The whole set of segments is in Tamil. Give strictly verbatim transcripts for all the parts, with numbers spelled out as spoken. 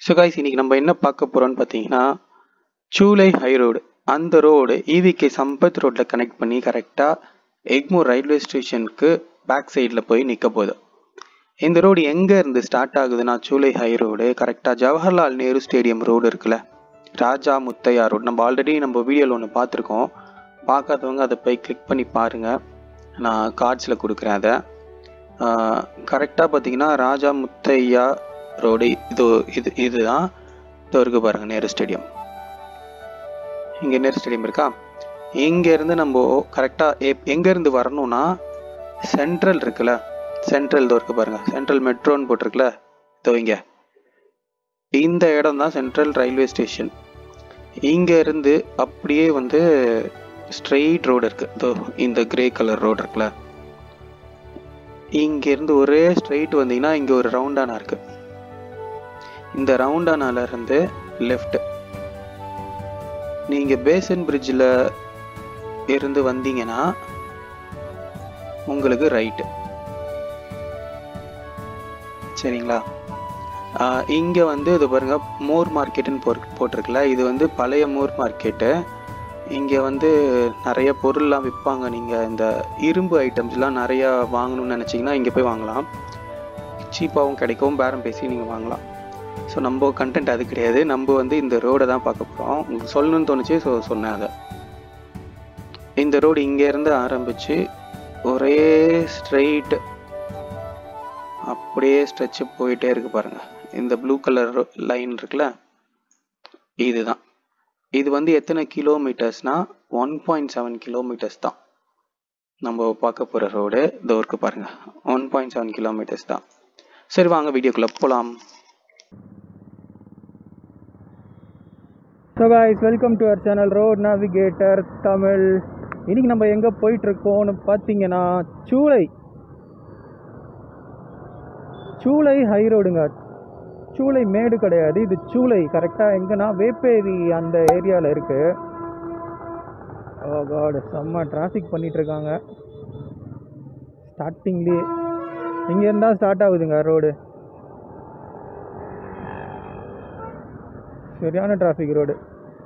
ஸோ கைஸ், இன்னைக்கு நம்ம என்ன பார்க்க போகிறோம்னு பார்த்தீங்கன்னா, சூலை ஹை ரோடு. அந்த road E V K Sampath ரோட்டில் கனெக்ட் பண்ணி கரெக்டாக எக்மோர் ரயில்வே ஸ்டேஷனுக்கு பேக் சைடில் போய் நிற்க போகுது. இந்த ரோடு எங்கே இருந்து ஸ்டார்ட் ஆகுதுன்னா, சூலை ஹை ரோடு கரெக்டாக ஜவஹர்லால் நேரு ஸ்டேடியம் ரோடு இருக்குல்ல, ராஜா முத்தையா ரோடு. நம்ம ஆல்ரெடி நம்ம வீடியோவில் ஒன்று பார்த்துருக்கோம். பார்க்காதவங்க அதை போய் கிளிக் பண்ணி பாருங்கள். நான் கார்ட்ஸில் கொடுக்குறேன். அதை கரெக்டாக பார்த்தீங்கன்னா ராஜா முத்தையா ரோடு இது இது இதுதான் இது இருக்கு பாருங்கள், நேரு ஸ்டேடியம். இங்கே நேரு ஸ்டேடியம் இருக்கா. இங்கேருந்து நம்ம கரெக்டாக எங்கேருந்து வரணும்னா, சென்ட்ரல் இருக்குல்ல, சென்ட்ரல் இதோ இருக்கு பாருங்கள், சென்ட்ரல் மெட்ரோன்னு போட்டிருக்குல்ல, இதோ இங்கே இந்த இடம் தான் சென்ட்ரல் ரயில்வே ஸ்டேஷன். இங்கேருந்து அப்படியே வந்து ஸ்ட்ரெயிட் ரோடு இருக்குது. இதோ இந்த கிரே கலர் ரோடு இருக்குல்ல, இங்கேருந்து ஒரே ஸ்ட்ரெயிட் வந்தீங்கன்னா இங்கே ஒரு ரவுண்டானா இருக்குது. இந்த ரவுண்டானால இருந்து லெஃப்ட் நீங்கள் பேசன் பிரிட்ஜில் இருந்து வந்தீங்கன்னா உங்களுக்கு ரைட்டு. சரிங்களா. இங்கே வந்து இது பாருங்க, மோர் மார்க்கெட்டுன்னு போ போட்டிருக்குல்ல, இது வந்து பழைய மோர் மார்க்கெட்டு. இங்கே வந்து நிறைய பொருள்லாம் விற்பாங்க. நீங்கள் இந்த இரும்பு ஐட்டம்ஸ்லாம் நிறையா வாங்கணும்னு நினச்சிங்கன்னா இங்கே போய் வாங்கலாம். சீப்பாகவும் கிடைக்கும், பேரம் பேசி நீங்கள் வாங்கலாம். ஸோ நம்ம கண்டென்ட் அது கிடையாது. நம்ம வந்து இந்த ரோடை தான் பார்க்க போகிறோம். உங்களுக்கு சொல்லணும்னு தோணுச்சு, ஸோ சொன்னேன் அதை. இந்த ரோடு இங்கேருந்து ஆரம்பித்து ஒரே ஸ்ட்ரெயிட் அப்படியே ஸ்ட்ரெச்சு போயிட்டே இருக்கு பாருங்கள். இந்த ப்ளூ கலர் லைன் இருக்குல்ல, இதுதான். இது வந்து எத்தனை கிலோமீட்டர்ஸ்னால் ஒன் பாயிண்ட் செவன் கிலோமீட்டர்ஸ் தான் நம்ம பார்க்க போகிற ரோடு. இதோ இருக்கு பாருங்கள், ஒன் பாயிண்ட் செவன் கிலோமீட்டர்ஸ் தான். சரி, வாங்க வீடியோக்குள்ளே போகலாம். So guys, welcome to our channel road navigator Tamil. இன்றைக்கி நம்ம எங்கே போயிட்டுருக்கோம்னு பார்த்தீங்கன்னா, சூளை சூளை ஹை ரோடுங்க. சூளை மேடு கிடையாது, இது சூளை. கரெக்டாக எங்கன்னா வேப்பேரி அந்த ஏரியாவில் இருக்குது. ஓ காட், செம்ம டிராஃபிக் பண்ணிகிட்ருக்காங்க. ஸ்டார்டிங்லேயே இங்கேருந்தா ஸ்டார்ட் ஆகுதுங்க ரோடு. சரியான டிராஃபிக் ரோடு.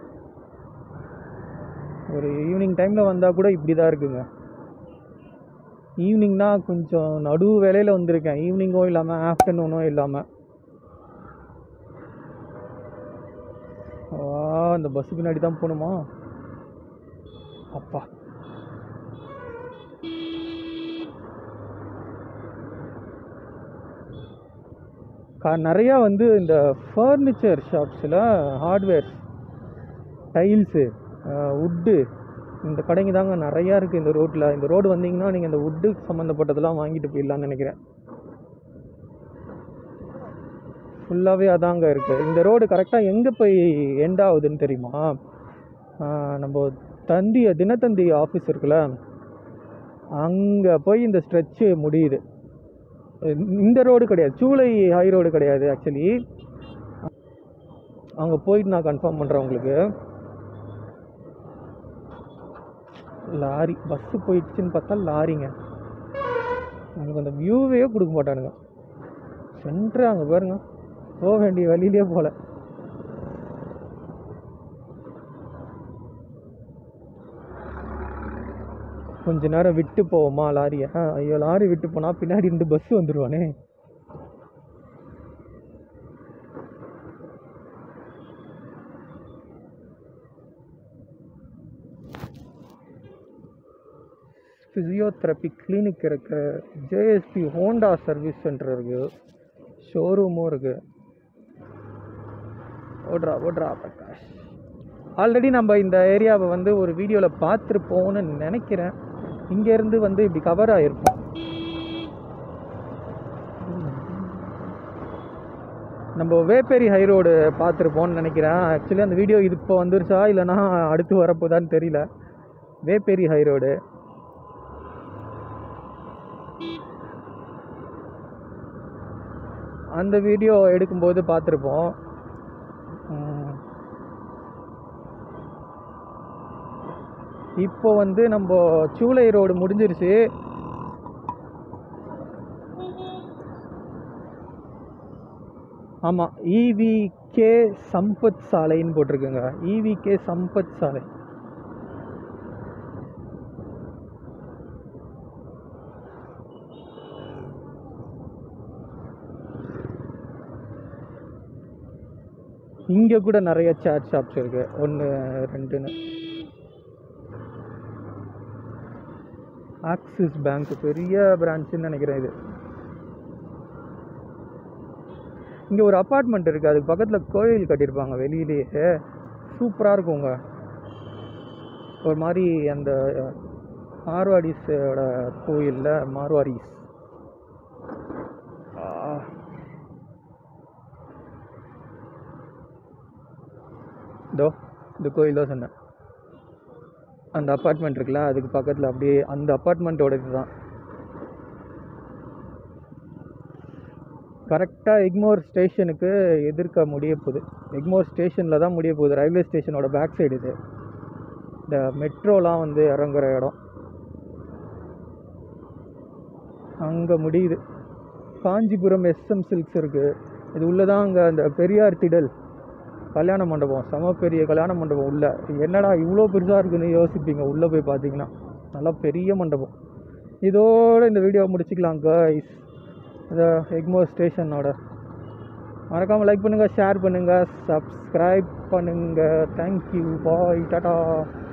ஒரு ஈவினிங் டைமில் வந்தால் கூட இப்படி தான் இருக்குங்க. ஈவினிங்னா கொஞ்சம் நடு வேலையில் வந்திருக்கேன். ஈவினிங்கும் இல்லாமல் ஆஃப்டர்நூனும் இல்லாமல். அந்த பஸ்ஸு பின்னாடி தான் போகணுமா? அப்பா, நிறையா வந்து இந்த ஃபர்னிச்சர் ஷாப்ஸில் ஹார்ட்வேர்ஸ், டைல்ஸு, வுட்டு, இந்த கடைங்க தாங்க நிறையா இருக்குது இந்த ரோட்டில். இந்த ரோடு வந்தீங்கன்னா நீங்கள் இந்த வுட்டு சம்மந்தப்பட்டதெல்லாம் வாங்கிட்டு போயிடலான்னு நினைக்கிறேன். ஃபுல்லாகவே அதாங்க இருக்குது. இந்த ரோடு கரெக்டாக எங்கே போய் எண்ட் ஆகுதுன்னு தெரியுமா? நம்ம தந்தி தினத்தந்தி ஆஃபீஸ் இருக்குல்ல, அங்கே போய் இந்த ஸ்ட்ரெச்சு முடியுது. இந்த ரோடு கிடையாது, சூளை ஹை ரோடு கிடையாது. ஆக்சுவலி அங்கே போயிட்டு நான் கன்ஃபார்ம் பண்ணுறேன் உங்களுக்கு. லாரி பஸ்ஸு போயிடுச்சுன்னு பார்த்தா லாரிங்க. உங்களுக்கு அந்த வியூவே கொடுக்க மாட்டானுங்க. சென்ட்ரு அங்கே பாருங்க, போக வேண்டிய வழியிலே போகல. கொஞ்ச நேரம் விட்டு போவோமா லாரியை? ஐயோ, லாரி விட்டு போனால் பின்னாடி இருந்து பஸ் வந்துடுவானே. ஃபிசியோதெரப்பி கிளினிக் இருக்கு, J S P Honda service centre இருக்குது, ஷோரூமும் இருக்குது. ஓட்ரா ஓட்ரா பிரகாஷ். ஆல்ரெடி நம்ம இந்த ஏரியாவை வந்து ஒரு வீடியோவில் பார்த்துருப்போம்னு நினைக்கிறேன். இங்கேருந்து வந்து இப்படி கவர் ஆகிருப்போம். நம்ம வேப்பேரி ஹை ரோடு பார்த்துருப்போம்னு நினைக்கிறேன். ஆக்சுவலி அந்த வீடியோ இது இப்போ வந்துருச்சா இல்லைனா அடுத்து வரப்போதான்னு தெரியல. வேப்பேரி ஹை ரோடு அந்த வீடியோ எடுக்கும்போது பார்த்துருப்போம். இப்போ வந்து நம்ம சூளை ரோடு முடிஞ்சிருச்சு. ஆமாம், இவிகே சம்பத் சாலைன்னு போட்டிருக்குங்க. இவிகே சம்பத் சாலை. இங்கே கூட நிறைய சேட் ஷாப்ஸ் இருக்கு. ஒன்று ரெண்டுன்னு. ஆக்சிஸ் பேங்க் பெரிய பிரான்ச்சுன்னு நினைக்கிறேன் இது. இங்கே ஒரு அப்பார்ட்மெண்ட் இருக்குது, அதுக்கு பக்கத்தில் கோயில் கட்டியிருப்பாங்க வெளியிலேயே. சூப்பராக இருக்குங்க. ஒரு மாதிரி அந்த மார்வாடிஸோட கோயிலில் மார்வாடிஸ். இதோ இந்த கோயில் தான் சொன்னேன். அந்த அப்பார்ட்மெண்ட் இருக்குல்ல, அதுக்கு பக்கத்தில் அப்படியே அந்த அப்பார்ட்மெண்ட்டோட இதுதான். கரெக்டாக எக்மோர் ஸ்டேஷனுக்கு எதிர்க்க முடிய போகுது. எக்மோர் ஸ்டேஷனில் தான் முடிய போகுது. ரயில்வே ஸ்டேஷனோட பேக் சைடு இது. இந்த மெட்ரோலாம் வந்து இறங்குற இடம் அங்கே முடியுது. காஞ்சிபுரம் எஸ்எம் சில்க்ஸ் இருக்குது. இது உள்ளதான் அங்கே அந்த பெரியார் திடல் கல்யாண மண்டபம். செம பெரிய கல்யாண மண்டபம். உள்ள என்னடா இவ்வளோ பெருசாக இருக்குன்னு யோசிப்பீங்க. உள்ளே போய் பார்த்தீங்கன்னா நல்லா பெரிய மண்டபம். இதோடு இந்த வீடியோவை முடிச்சுக்கலாம் கைஸ். இந்த எக்மோர் ஸ்டேஷனோட மறக்காமல் லைக் பண்ணுங்கள், ஷேர் பண்ணுங்கள், சப்ஸ்கிரைப் பண்ணுங்கள். Thank you, bye, Tata.